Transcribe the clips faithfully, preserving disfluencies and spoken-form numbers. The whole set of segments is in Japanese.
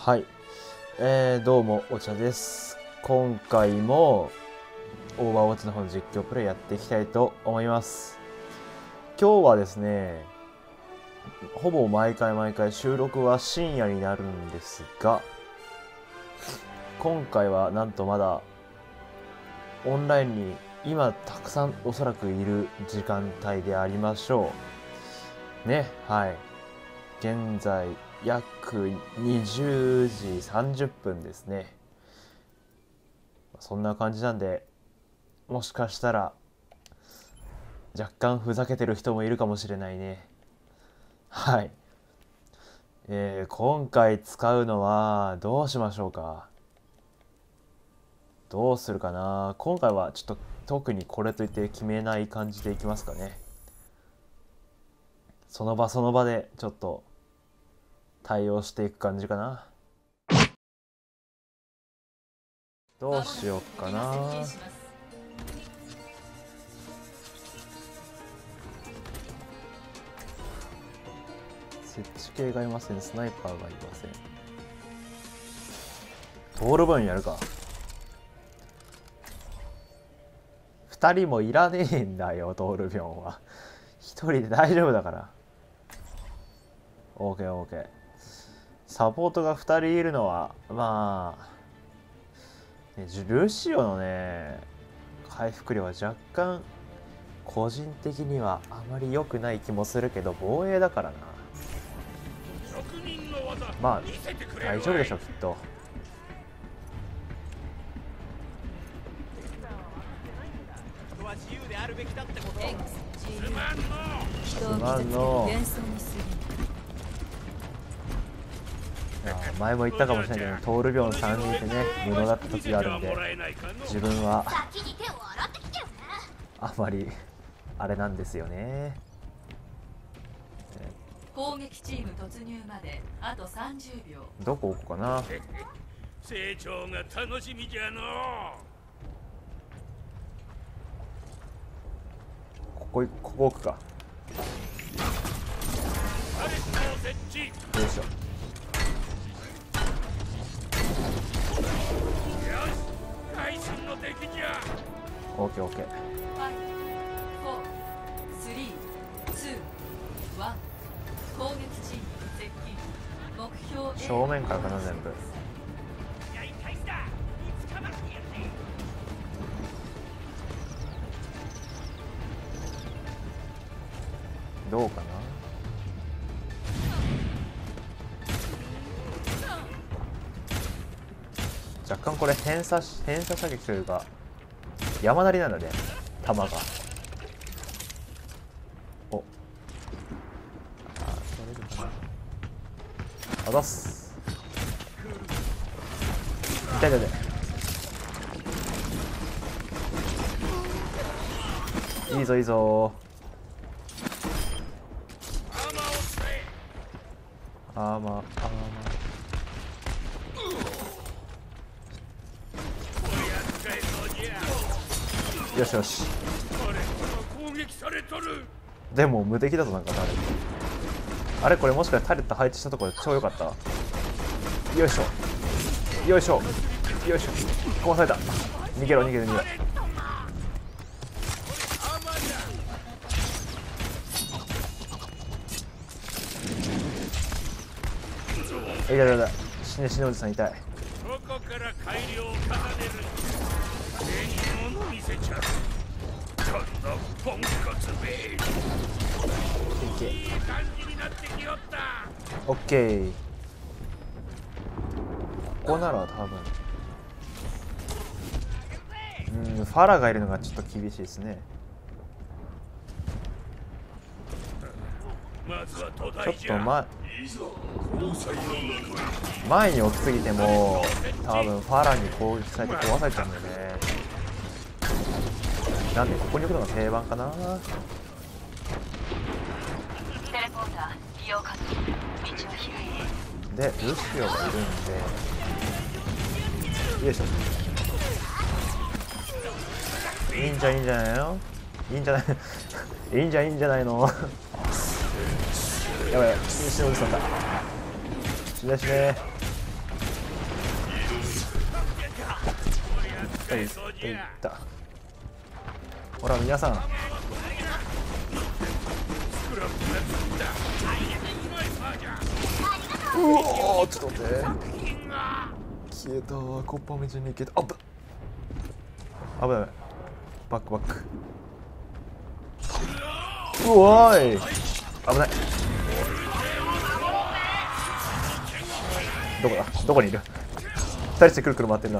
はい、えー、どうもお茶です。今回もオーバーウォッチの方の実況プレイやっていきたいと思います。今日はですね、ほぼ毎回毎回収録は深夜になるんですが、今回はなんとまだオンラインに今たくさんおそらくいる時間帯でありましょうね。はい、現在約にじゅうじさんじゅっぷんですね。そんな感じなんで、もしかしたら若干ふざけてる人もいるかもしれないね。はい、えー、今回使うのはどうしましょうか。どうするかな。今回はちょっと特にこれといって決めない感じでいきますかね。その場その場でちょっと対応していく感じかな。どうしようかな。設置系がいません。スナイパーがいません。ボール分やるか。ふたりもいらねえんだよ、トールビョンは。ひとりで大丈夫だから。オーケーオーケー。サポートがふたりいるのはまあ、ね、ルシオのね回復量は若干個人的にはあまり良くない気もするけど、防衛だからな。まあ大丈夫でしょきっと。すまんの。いや前も言ったかもしれないけど、トールビョンさんにんいてね無能だった時があるんで、自分はあまりあれなんですよね。 攻撃チーム突入まであとさんじゅうびょう。 どこ置こうかな。 成長が楽しみじゃの。 ここここ置くか。よいしょ。オーケーオーケー。正面からかな全部。どうかな。若干これ偏差偏差射撃というか山なりなので弾が。お、あ取れるかな。あざっす。痛い痛い痛い。いいぞいいぞ。アーマーアーマー。よしよし。でも無敵だぞなんか。誰あれこれもしかしてタレット配置したところ超良かった。よいしょよいしょよいしょ。壊された。逃げろ逃げろ逃げろ。いやいやいや、死ね死ねおじさん痛い。 ここから改良を重ねる。手に物見せちゃう。とんだポンコツめ。いい感じになってきよった。 オッケー。ここなら多分うんファラがいるのがちょっと厳しいですね。ちょっと前前に置きすぎても多分ファラに攻撃されて壊されちゃうんだよね。なんでここに置くのが定番かな。でルシオがいるんで、よいしょ。いいんじゃいいんじゃないの。いいんじゃないいいんじゃいいんじゃないのやばい、死ね死ねおじさんだ。死ね死ね。 ったいったいった。ほら皆さん、 スクラップがついた。 うおー、ちょっと待って、消えた。コッパめちゃに消えた。あっぶ危ない、バックバック。うおーい、危ない。どこだ、どこにいる。ふたりしてくるくる回ってるな。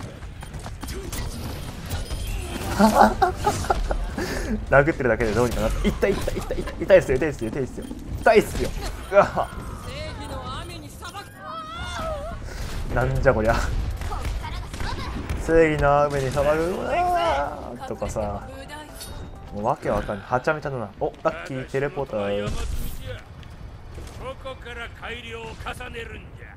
殴ってるだけでどうにかなった。痛い痛い痛い痛い痛いっすよ痛いっすよ痛いっすよ痛いっすよ。うわ、なんじゃこりゃ。正義の雨に騒ぐわーとかさ、もうわけわかんない。はちゃめちゃだな。お、ラッキーテレポーター。 ここから改良を重ねるんじゃ。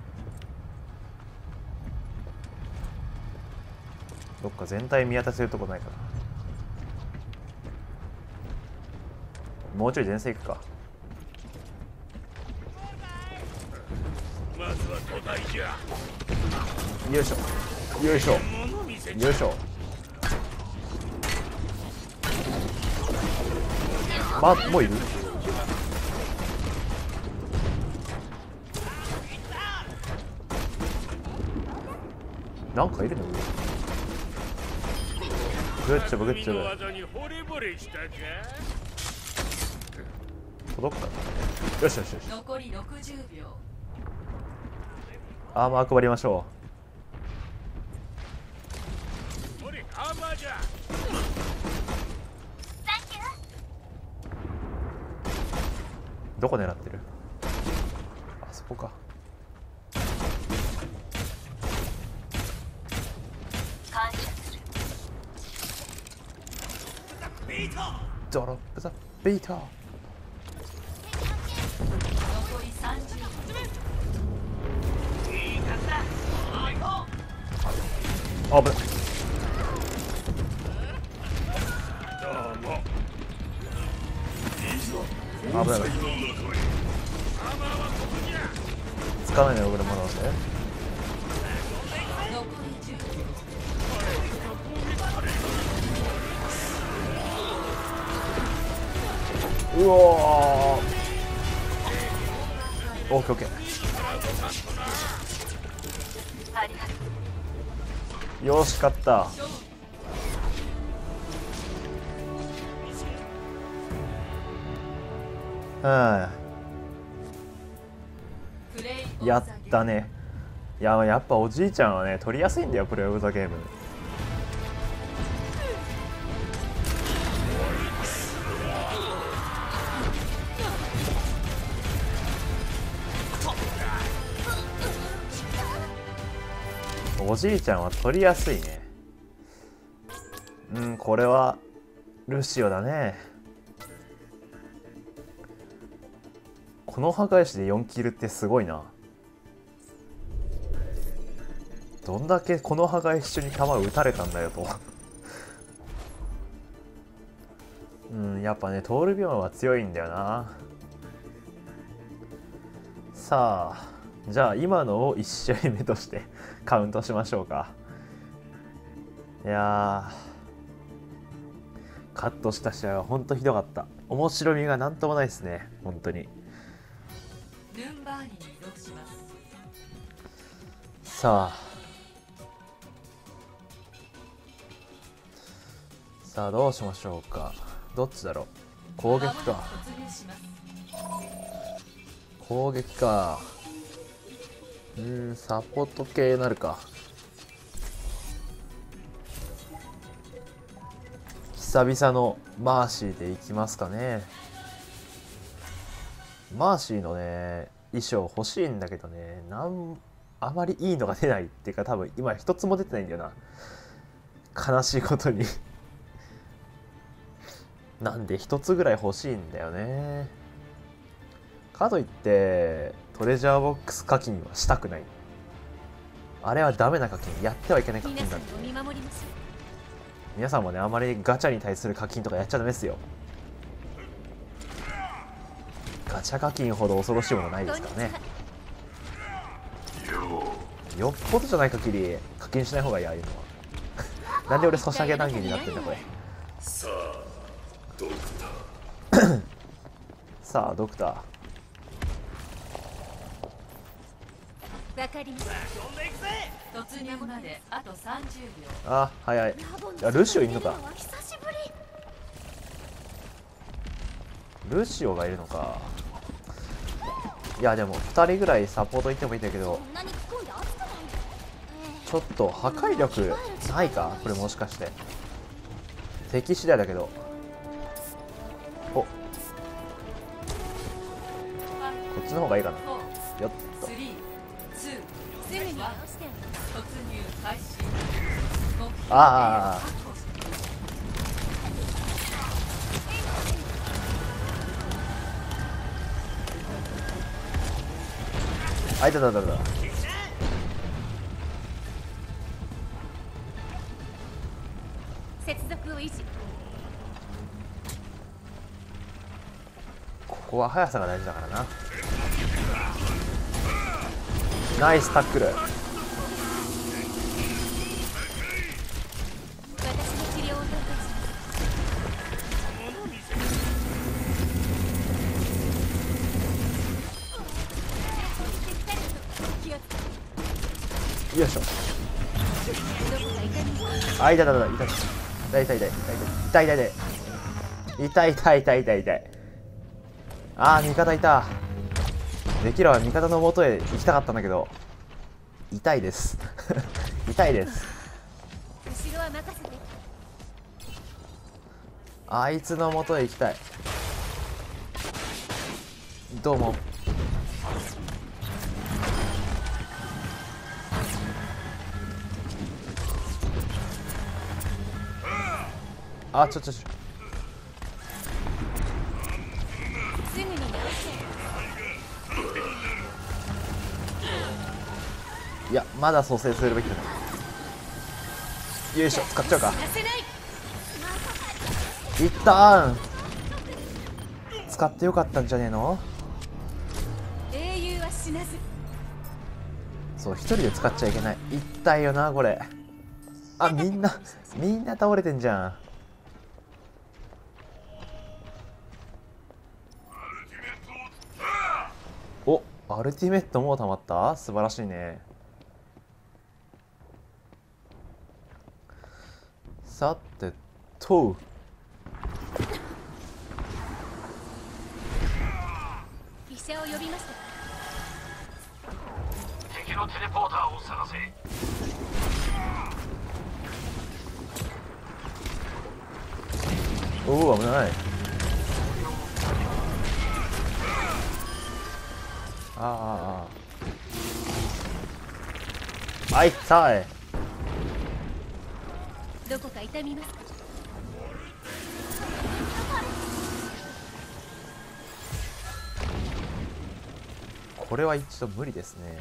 どっか全体見渡せるとこないかな。もうちょい前線行くか。 まずは土台じゃ。 よいしょよいしょよいしょ。ま、もういる。なんかいるの。グッチョブグッチョブ。届くかな。よしよしよし。 残りろくじゅうびょう。 アーマー配りましょう。どこ狙ってる。あそこか。ドロップザビーター。 残りさんじゅうびょう。 あぶね。危ない。つかないのよ俺まだね。 残りじゅうびょう。 うおー、オッケーオッケー。よし勝った。はあ、やったね。いや、やっぱおじいちゃんはね取りやすいんだよプレイオブザゲーム。おじいちゃんは取りやすいね。うん、これはルシオだね。この破壊しでよんキルってすごいな。どんだけこの破壊し中に弾撃たれたんだよと。うん、やっぱねトールビョンは強いんだよな。さあ、じゃあ今のをいち試合目としてカウントしましょうか。いやー、カットした試合は本当ひどかった。面白みがなんともないですね本当に。 ルンバーニに移動します。 さあさあどうしましょうか。どっちだろう。攻撃か攻撃か。うーん、サポート系になるか。久々のマーシーでいきますかね。マーシーのね衣装欲しいんだけどね、なんあまりいいのが出ないっていうか、多分今一つも出てないんだよな、悲しいことになんで一つぐらい欲しいんだよね。かといってトレジャーボックス課金はしたくない。あれはダメな課金、やってはいけない課金なんで。皆さんもねあまりガチャに対する課金とかやっちゃダメですよ。ガチャ課金ほど恐ろしいものないですからね。よっぽどじゃない限り課金しない方がいい、ああいうのはなんで俺ソシャゲ談義になってんだこれ。 さあドクターさあドクター。 わかりました。 突入まであとさんじゅうびょう。 あ早い。あルシオいるのか。 久しぶり。 ルシオがいるのか。いやでもふたりぐらいサポート行ってもいいんだけど、 こんなに着込んで暑くない。 ちょっと破壊力ないかこれ。もしかして敵次第だけど。おこっちの方がいいかな。よっと。 スリー、ツー、 すぐに直してよ。 突入開始。目標ああ確保してあいただだだだ。 接続を維持。 ここは速さが大事だからな。ナイスタックル。 私の治療を担当します。気をつけて。 よいしょ。 どこか痛みます。 あいただだだ。痛い痛い痛い痛い痛い痛い痛い痛い痛い痛い痛い痛い痛い。ああ味方いた。できれば味方の元へ行きたかったんだけど痛いです痛いです。 後ろは任せて。 あいつの元へ行きたい。どうも。あちょちょちょ。 すぐに直して。 いやまだ蘇生するべきだ。よいしょ使っちゃうか。 させない。 いったん使ってよかったんじゃねえの。 英雄は死なず。 そう一人で使っちゃいけない。痛いよなこれ。あみんなみんな倒れてんじゃん。おアルティメットもうたまった。素晴らしいね。さてと医者を呼びました。 敵のテレポーターを探せ。 おお危ない。あああああいたい。 どこか痛みますか。 これは一度無理ですね。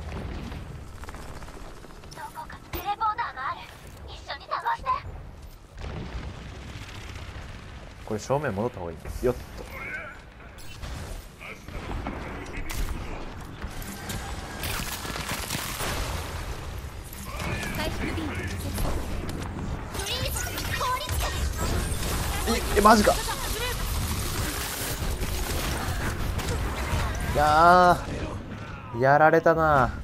どこかテレポーターがある。一緒に探して。 これ正面戻った方がいい。よっと。 回復ビームフリーズ効率化。 えマジか。いやーやられたな。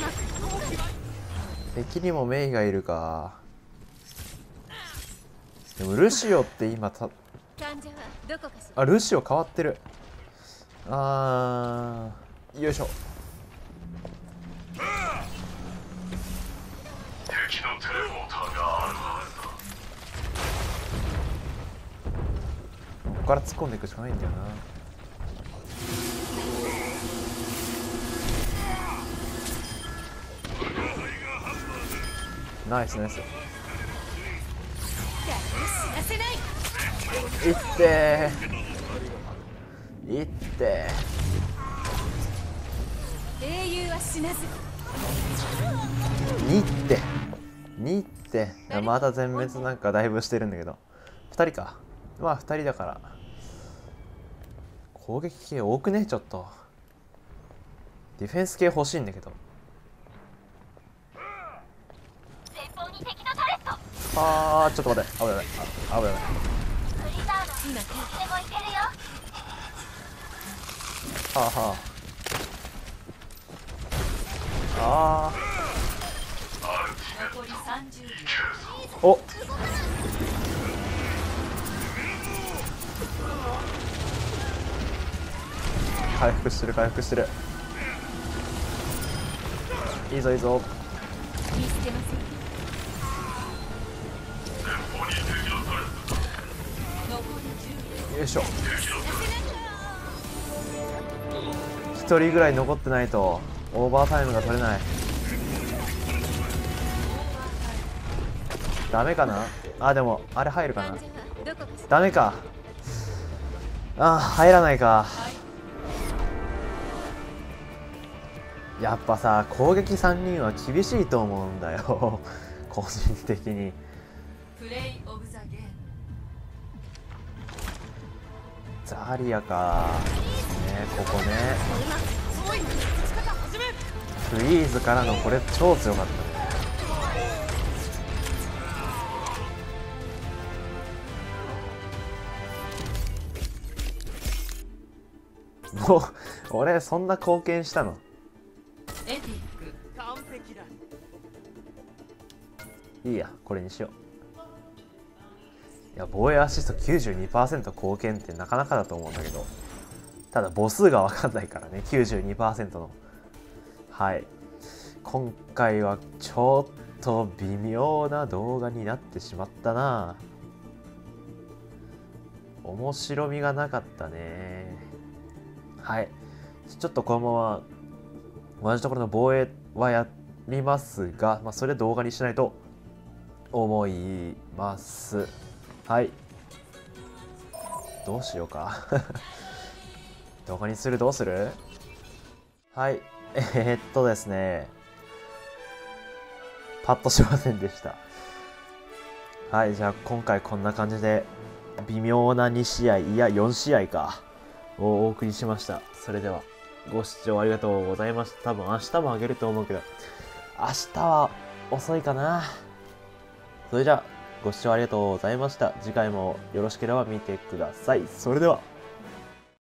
敵にもメイがいるか。でもルシオって今た患者はどこかしあルシオ変わってる。あーよいしょ。 敵のテレポーターがある。 ここから突っ込んでいくしかないんだよな。ナイスナイス。 死なせない。 いってーいって英雄は死なず。 ーにってにってまた全滅なんかだいぶしてるんだけどふたりか。まあふたりだから攻撃系多くね。ちょっとディフェンス系欲しいんだけど。 前方に敵のタレット。 あーちょっと待って、危ない危ないあ危ない。 ブリザード今手でもいけるよ。 はあはああ残りさんじゅうびょーお回復してる回復してる。いいぞいいぞ。 見捨てません。 よいしょ。一人ぐらい残ってないとオーバータイムが取れない。ダメかなあ。でもあれ入るかな。 どこかダメか。あー入らないか。やっぱさ攻撃さんにんは厳しいと思うんだよ個人的に。 プレイオブザゲーム。 ザーリアかね。ここねフリーズからのこれ超強かったね。もう俺そんな貢献したの。 エピック。 完璧だ。 いいやこれにしよう。いや防衛アシスト きゅうじゅうにパーセント 貢献ってなかなかだと思うんだけど、ただ母数が分かんないからね きゅうじゅうにパーセント の。はい今回はちょっと微妙な動画になってしまったな。面白みがなかったね。はいちょっとこのまま同じところの防衛はやりますが、まあ、それ動画にしないと思います。はいどうしようか動画にするどうする。はいえー、っとですねパッとしませんでした。はいじゃあ今回こんな感じで微妙なに試合いやよん試合かをお送りしました。それではご視聴ありがとうございました。多分明日もあげると思うけど明日は遅いかな。それじゃあご視聴ありがとうございました。次回もよろしければ見てください。それでは。